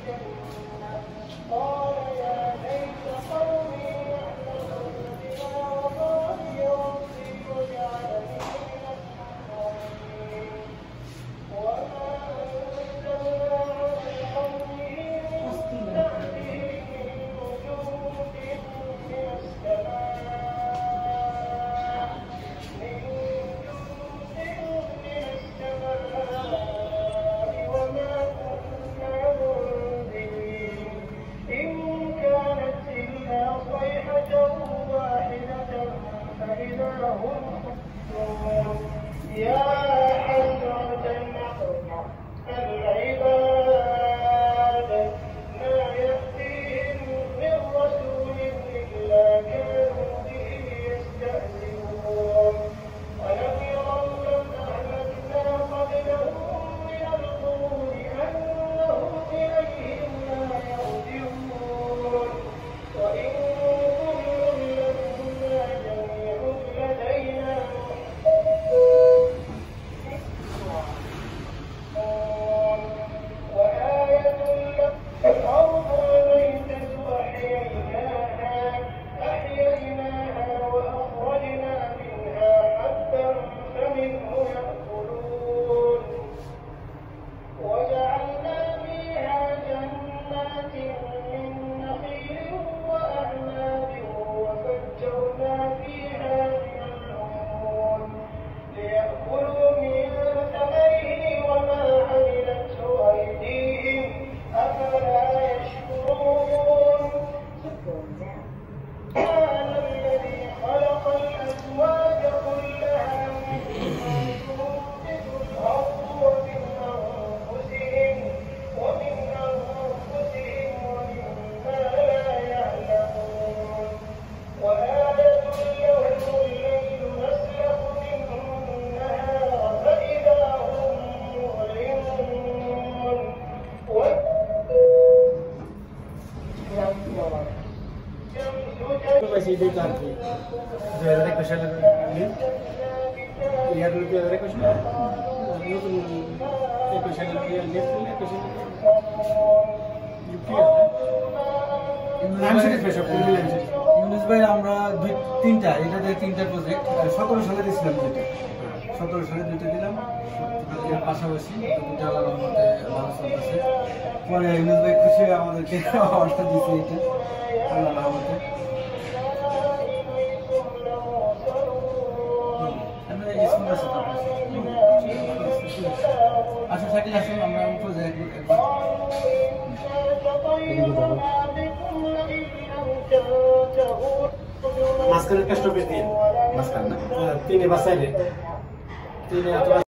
يا حسرة العباد ما يأتيهم من رسول إلا كانوا به يستهزئون ألم يروا كم أهلكنا قبلهم من القرون أنهم إليهم لا يرجعون وإن كل لما جميع لدينا وآية لهم الأرض الميتة أحييناها وأخرجنا منها حبا فمنه يأكلون وجعلنا فيها جنات من نخيل وأعناب وفجرنا فيها من العيون ليأكلوا من ثمره وما عملته أيديهم أفلا يشكرون سبحان الذي خلق الأزواج كلها مما تنبت الأرض ومن أنفسهم ومما لا يعلمون وآية لهم الليل نسلخ منه النهار فإذا هم مظلمون ইউনুস ভাই আমরা তিনটা প্রজেক্ট 17 সালে দিয়েছিলাম, 17 সালে দুইটা দিলাম, এর পাশাপাশি দুইটা আলাদা মতে ভালো চলতেছে। পরে ইউনুস ভাই খুশি হয়ে আমাদেরকে অর্ডার দিচ্ছে এটা আল্লাহ রহমতে। আচ্ছা থাকলে আসুন আমরা প্রজেক্ট একবার মাঝখানে একটা স্টপেজ দিয়ে মাঝখানে না 3 বা সাইডে 3